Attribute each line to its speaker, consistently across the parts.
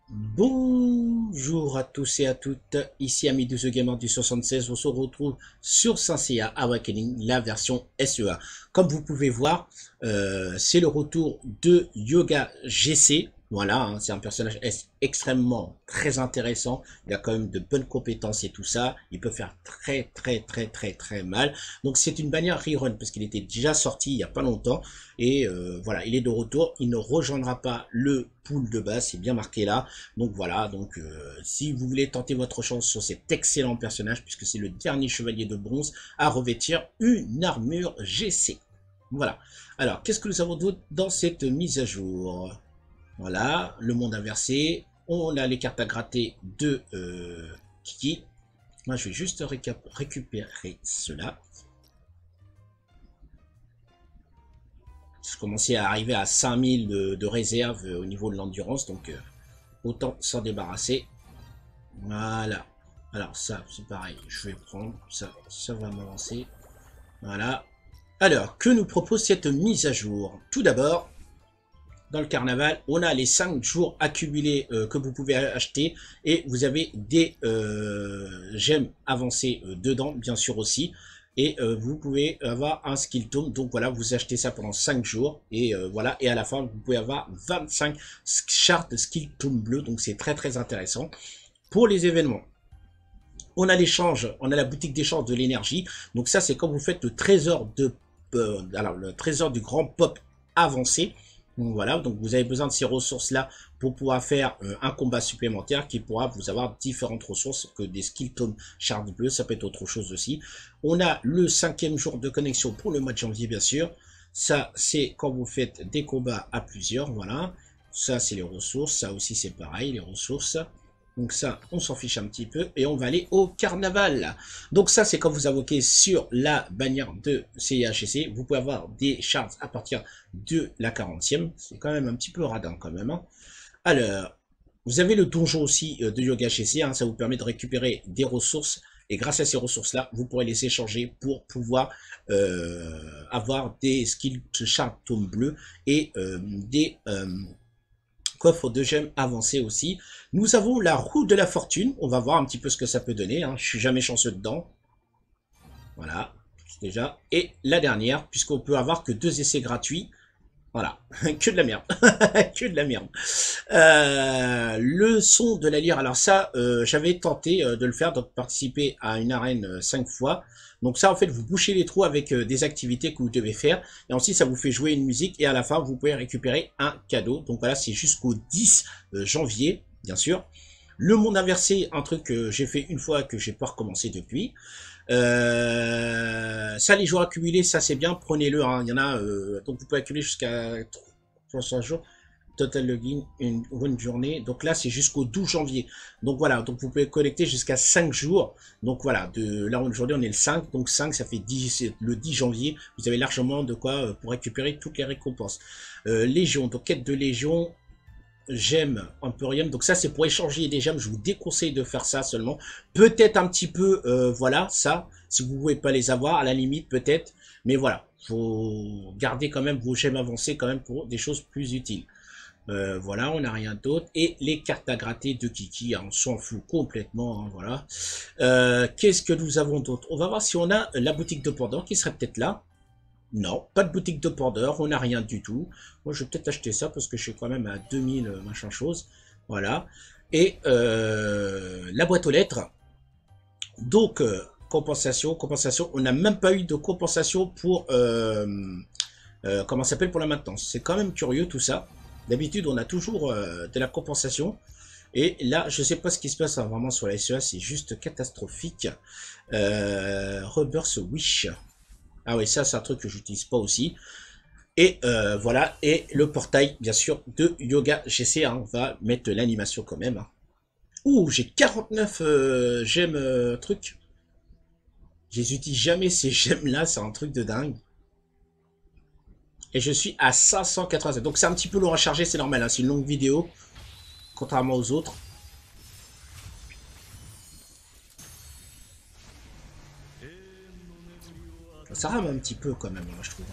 Speaker 1: Bonjour à tous et à toutes, ici Ami de The Gamer du 76, on se retrouve sur Saint Seiya Awakening, la version SEA. Comme vous pouvez voir, c'est le retour de Yoga GC. Voilà, hein, c'est un personnage extrêmement très intéressant. Il a quand même de bonnes compétences et tout ça. Il peut faire très mal. Donc c'est une bannière rerun parce qu'il était déjà sorti il y a pas longtemps. Et voilà, il est de retour. Il ne rejoindra pas le pool de base, c'est bien marqué là. Donc voilà, donc si vous voulez tenter votre chance sur cet excellent personnage, puisque c'est le dernier chevalier de bronze à revêtir une armure GC. Voilà. Alors, qu'est-ce que nous avons d'autre dans cette mise à jour? Voilà, le monde inversé. On a les cartes à gratter de Kiki. Moi, je vais juste récupérer cela. Je commençais à arriver à 5000 de réserve au niveau de l'endurance, donc autant s'en débarrasser. Voilà. Alors ça, c'est pareil. Je vais prendre ça. Ça va m'avancer. Voilà. Alors, que nous propose cette mise à jour? Tout d'abord, dans le carnaval, on a les 5 jours accumulés que vous pouvez acheter. Et vous avez des gemmes avancées dedans, bien sûr aussi. Et vous pouvez avoir un skill tome. Donc voilà, vous achetez ça pendant 5 jours. Et voilà, et à la fin, vous pouvez avoir 25 chartes de skill tome bleu. Donc c'est très intéressant. Pour les événements, on a l'échange, on a la boutique d'échange de l'énergie. Donc ça, c'est quand vous faites le trésor alors le trésor du grand pop avancé. Donc voilà, donc vous avez besoin de ces ressources-là pour pouvoir faire un combat supplémentaire qui pourra vous avoir différentes ressources que des skill tomes chardes bleues, ça peut être autre chose aussi. On a le 5e jour de connexion pour le mois de janvier, bien sûr. Ça, c'est quand vous faites des combats à plusieurs, voilà. Ça, c'est les ressources. Ça aussi, c'est pareil, les ressources. Donc ça, on s'en fiche un petit peu et on va aller au carnaval. Donc ça, c'est quand vous invoquez sur la bannière de CIHC. Vous pouvez avoir des charges à partir de la 40e. C'est quand même un petit peu radin quand même. Hein. Alors, vous avez le donjon aussi de Yoga HC. Hein, ça vous permet de récupérer des ressources. Et grâce à ces ressources-là, vous pourrez les échanger pour pouvoir avoir des skills charges tome bleu et des coffre de gemmes avancé aussi. Nous avons la roue de la fortune. On va voir un petit peu ce que ça peut donner. Hein. Je suis jamais chanceux dedans. Voilà, déjà. Et la dernière, puisqu'on peut avoir que 2 essais gratuits. Voilà, que de la merde, que de la merde. Le son de la lyre, alors ça, j'avais tenté de le faire, de participer à une arène 5 fois. Donc ça, en fait, vous bouchez les trous avec des activités que vous devez faire. Et ensuite, ça vous fait jouer une musique. Et à la fin, vous pouvez récupérer un cadeau. Donc voilà, c'est jusqu'au 10 janvier, bien sûr. Le monde inversé, un truc que j'ai fait une fois que j'ai pas recommencé depuis. Ça, les jours accumulés, ça c'est bien, prenez-le. Hein. Il y en a, donc vous pouvez accumuler jusqu'à 300 jours. Total login, une journée. Donc là, c'est jusqu'au 12 janvier. Donc voilà, donc vous pouvez collecter jusqu'à 5 jours. Donc voilà, là aujourd'hui, on est le 5. Donc 5, ça fait 10, le 10 janvier. Vous avez largement de quoi pour récupérer toutes les récompenses. Légion, donc quête de Légion. Gemmes Emporium, donc ça c'est pour échanger des gemmes, je vous déconseille de faire ça seulement, peut-être un petit peu, voilà, ça, si vous pouvez pas les avoir, à la limite peut-être, mais voilà, faut garder quand même vos gemmes avancées quand même pour des choses plus utiles. Voilà, on n'a rien d'autre, et les cartes à gratter de Kiki, hein, on s'en fout complètement, hein, voilà. Qu'est-ce que nous avons d'autre? On va voir si on a la boutique de Pendant qui serait peut-être là. Non, pas de boutique de Pandore, on n'a rien du tout. Moi, je vais peut-être acheter ça parce que je suis quand même à 2000 machin chose. Voilà. Et la boîte aux lettres. Donc, compensation. On n'a même pas eu de compensation pour, comment ça s'appelle, pour la maintenance. C'est quand même curieux tout ça. D'habitude, on a toujours de la compensation. Et là, je sais pas ce qui se passe hein, vraiment sur la SEA, c'est juste catastrophique. Rebirth Wish. Ah oui, ça c'est un truc que j'utilise pas aussi. Et voilà, et le portail, bien sûr, de Yoga GC. Hein, on va mettre l'animation quand même. Hein. Ouh, j'ai 49 gemmes trucs. Je les utilise jamais ces gemmes-là, c'est un truc de dingue. Et je suis à 587. Donc c'est un petit peu long à charger, c'est normal. Hein, c'est une longue vidéo, contrairement aux autres. Ça rame un petit peu quand même, moi je trouve.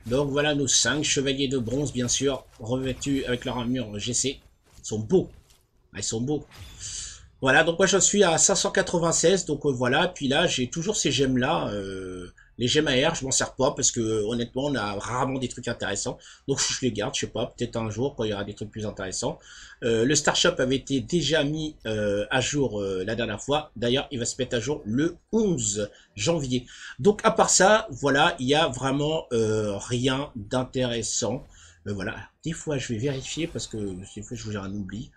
Speaker 1: Donc voilà nos 5 chevaliers de bronze, bien sûr, revêtus avec leur armure GC. Ils sont beaux. Ah, ils sont beaux. Voilà, donc moi je suis à 596, donc voilà, puis là j'ai toujours ces gemmes là, les gemmes AR, je m'en sers pas parce que honnêtement on a rarement des trucs intéressants, donc je les garde, je sais pas, peut-être un jour quand il y aura des trucs plus intéressants. Le Star Shop avait été déjà mis à jour la dernière fois, d'ailleurs il va se mettre à jour le 11 janvier. Donc à part ça, voilà, il y a vraiment rien d'intéressant. Voilà, des fois je vais vérifier parce que des fois je vous un oubli.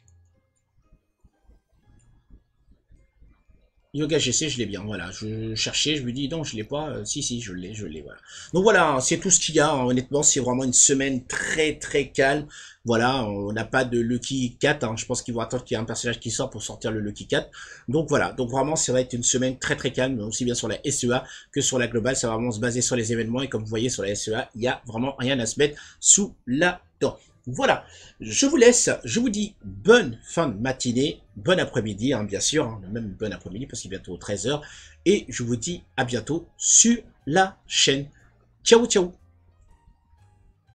Speaker 1: Yoga GC, je l'ai bien, voilà. Je cherchais, je me dis, non, je l'ai pas. Si, je l'ai, voilà. Donc voilà, hein, c'est tout ce qu'il y a. Hein. Honnêtement, c'est vraiment une semaine très, très calme. Voilà, on n'a pas de Lucky 4. Hein. Je pense qu'ils vont attendre qu'il y ait un personnage qui sort pour sortir le Lucky 4. Donc voilà, donc vraiment, ça va être une semaine très, très calme, aussi bien sur la SEA que sur la globale. Ça va vraiment se baser sur les événements. Et comme vous voyez, sur la SEA, il y a vraiment rien à se mettre sous la dent. Voilà, je vous laisse, je vous dis bonne fin de matinée, bon après-midi, hein, bien sûr, hein, même bon après-midi parce qu'il est bientôt 13 h, et je vous dis à bientôt sur la chaîne. Ciao, ciao.